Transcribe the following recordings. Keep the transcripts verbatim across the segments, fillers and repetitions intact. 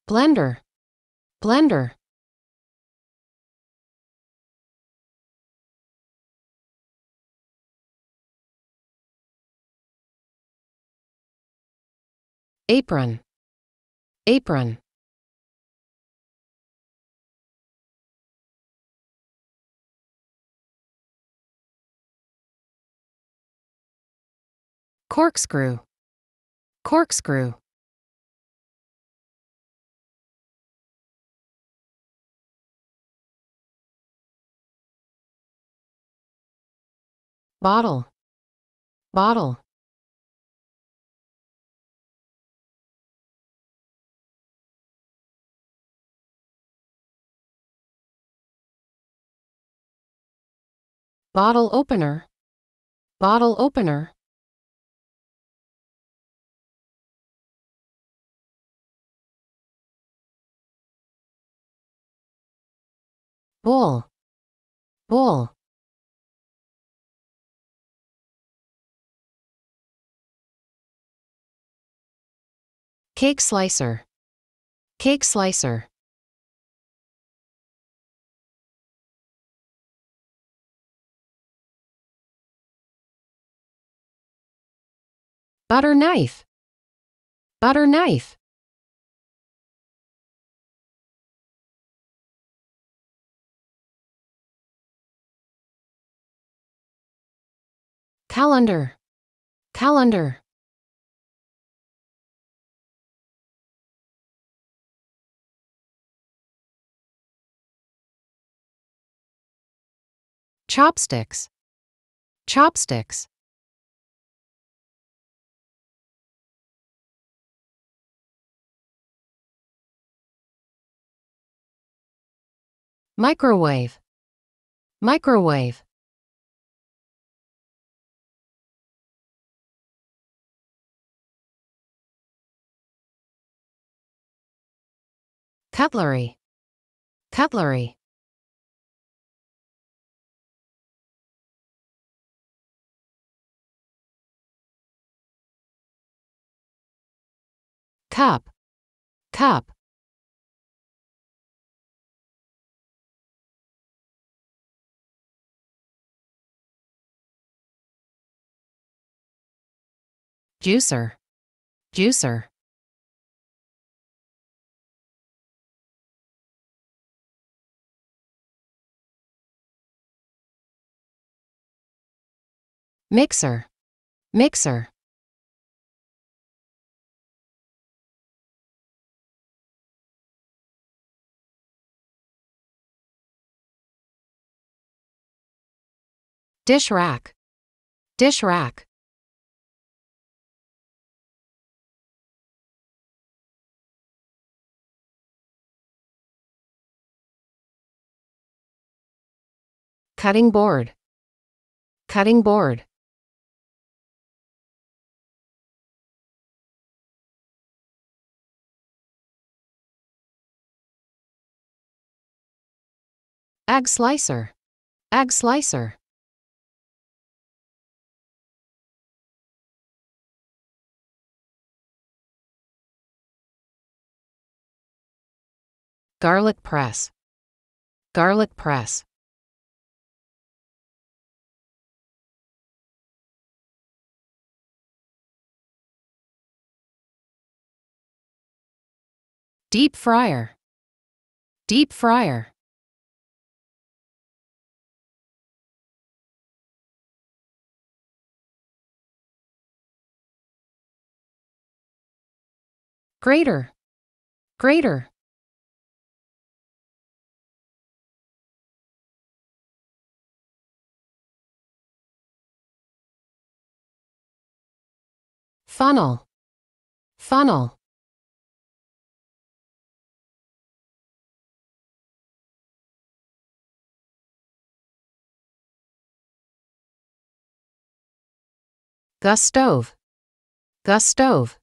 blender, blender. Apron, apron. Corkscrew, corkscrew. Bottle, bottle. Bottle opener, bottle opener. Bowl, bowl. Cake slicer, cake slicer. Butter knife, butter knife. Calendar, calendar. Chopsticks, chopsticks. Microwave, microwave. Cutlery, cutlery. Cup, cup. Juicer, juicer. Mixer, mixer. Dish rack, dish rack. Cutting board, cutting board. Egg slicer, egg slicer. Garlic press, garlic press. Deep fryer, deep fryer. Grater, grater. Funnel, funnel. Gas stove, gas stove.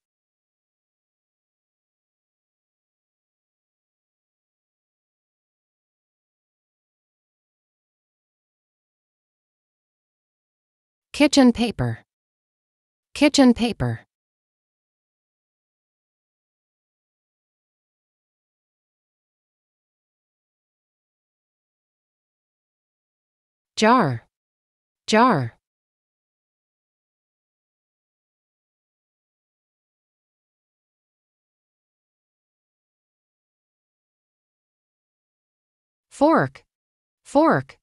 Kitchen paper, kitchen paper. jar, jar. Fork, fork.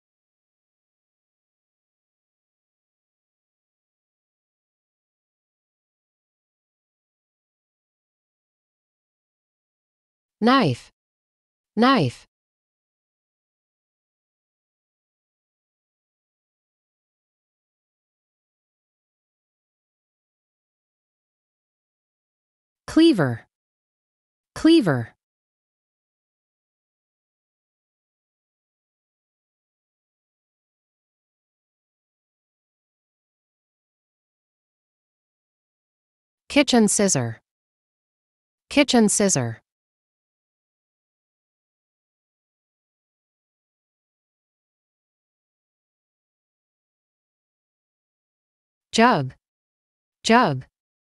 Knife, knife. Cleaver, cleaver. Kitchen scissor, kitchen scissor. Jug, jug.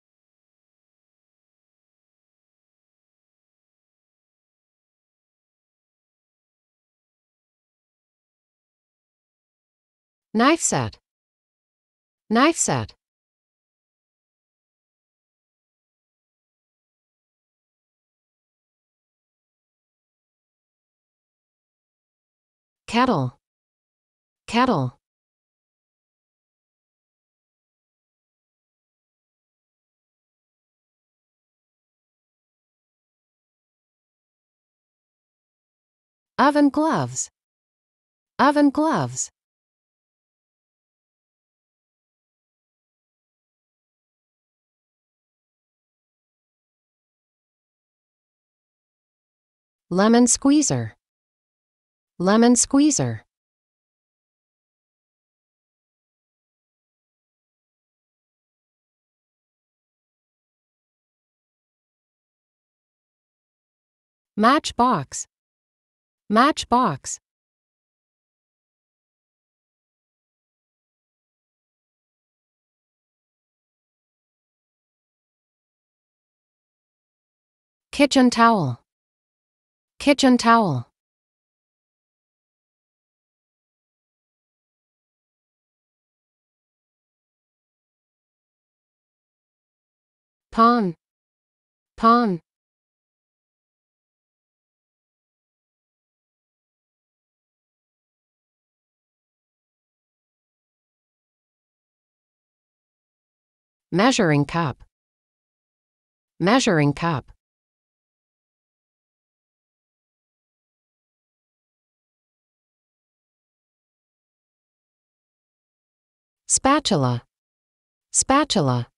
Knife set, knife set. Kettle, kettle. Oven gloves, oven gloves. Lemon squeezer, lemon squeezer. Matchbox, matchbox. Kitchen towel, kitchen towel. Pawn, pawn. Measuring cup, measuring cup. Spatula, spatula.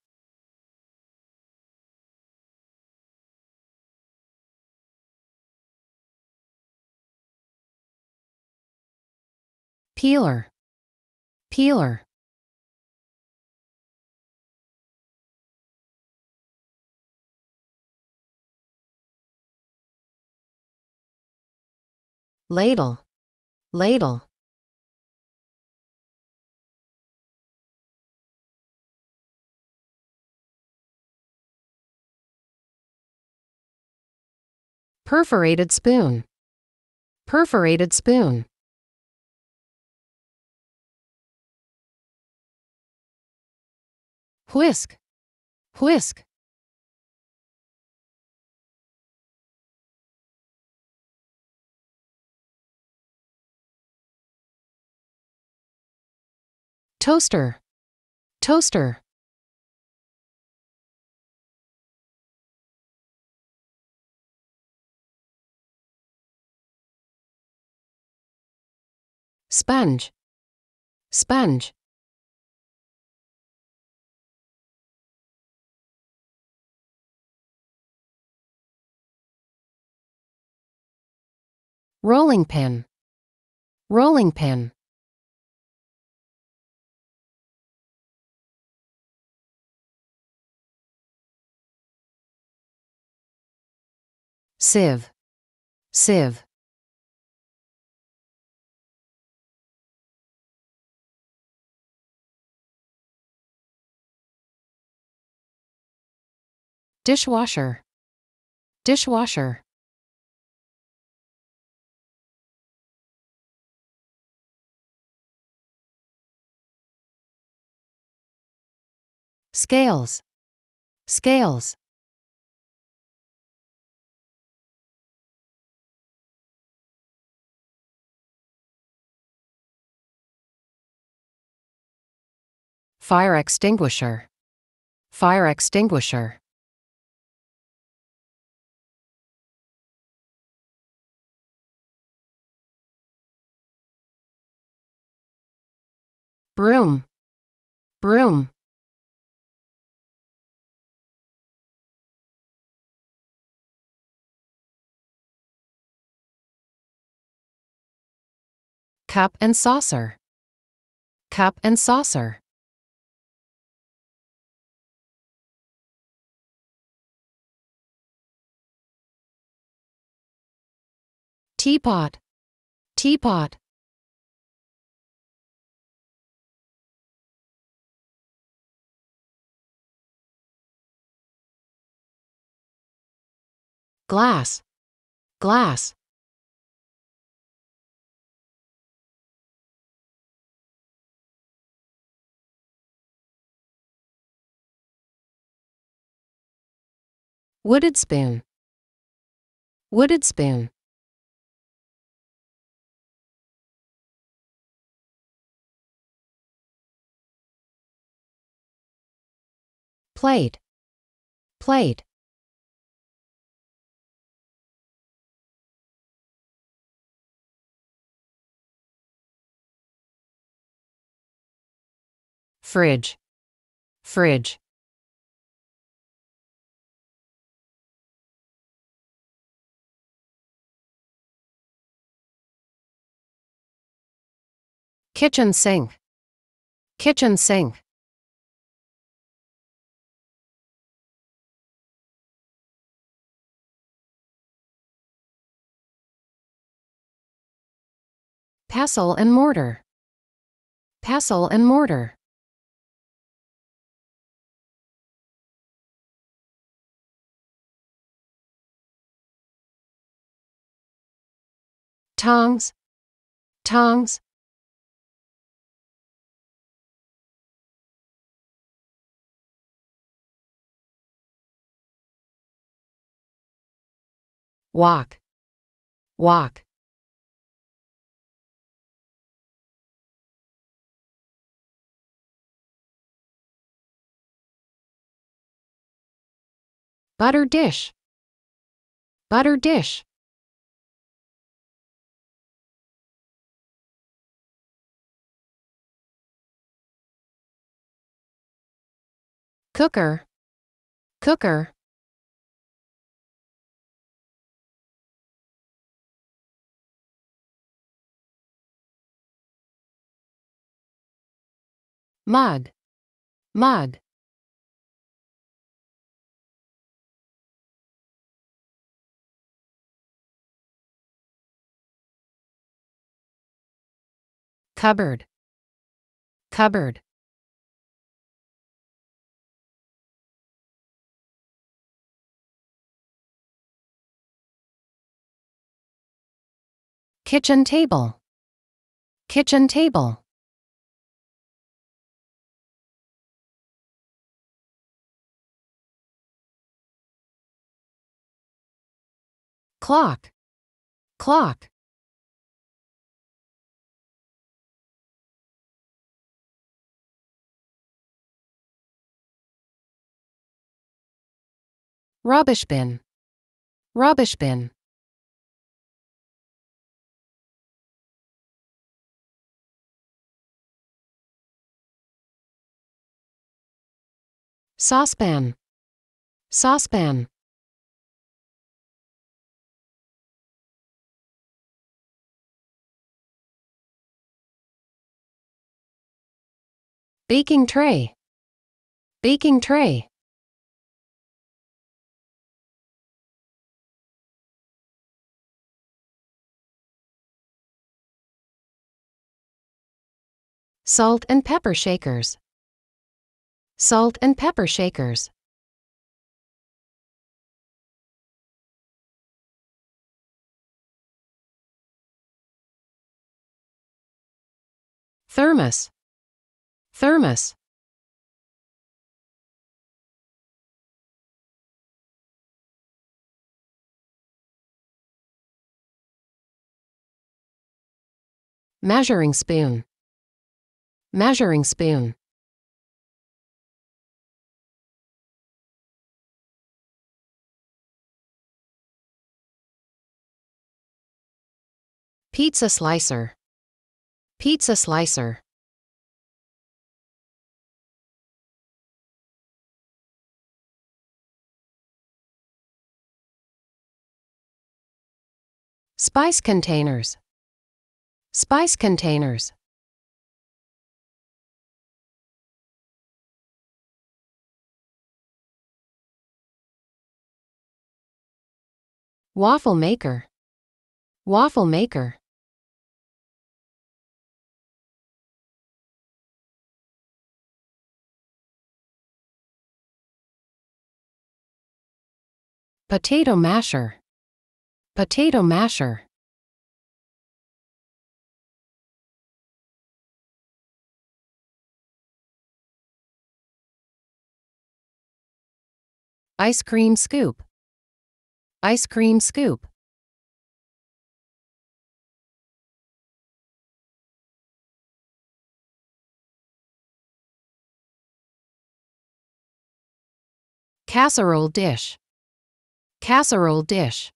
Peeler, peeler. Ladle, ladle. Perforated spoon, perforated spoon. Whisk, whisk. Toaster, toaster. Sponge, sponge. Rolling pin, rolling pin. Sieve, sieve. Dishwasher, dishwasher. Scales. Scales. Fire extinguisher. Fire extinguisher. Broom. Broom. Cup and saucer. Cup and saucer. Teapot. Teapot. Glass. Glass. Wooded spoon. Wooded spoon. Plate. Plate. Fridge. Fridge. Kitchen sink. Kitchen sink. Pestle and mortar. Pestle and mortar. Tongs. Tongs. Wok. Wok. Butter dish. Butter dish. Cooker. Cooker. Mug. Mug. Cupboard. Cupboard. Kitchen table. Kitchen table. Clock. Clock. Rubbish bin. Rubbish bin. Saucepan. Saucepan. Baking tray. Baking tray. Salt and pepper shakers. Salt and pepper shakers. Thermos. Thermos. Measuring spoon. Measuring spoon. Pizza slicer. Pizza slicer. Spice containers. Spice containers. Waffle maker. Waffle maker. Potato masher. Potato masher. Ice cream scoop. Ice cream scoop. Casserole dish. Casserole dish.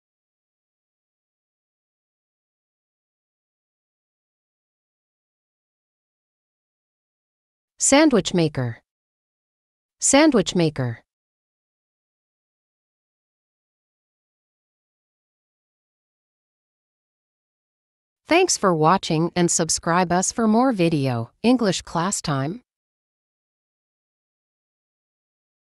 Sandwich maker. Sandwich maker. Thanks for watching and subscribe us for more video. English class time.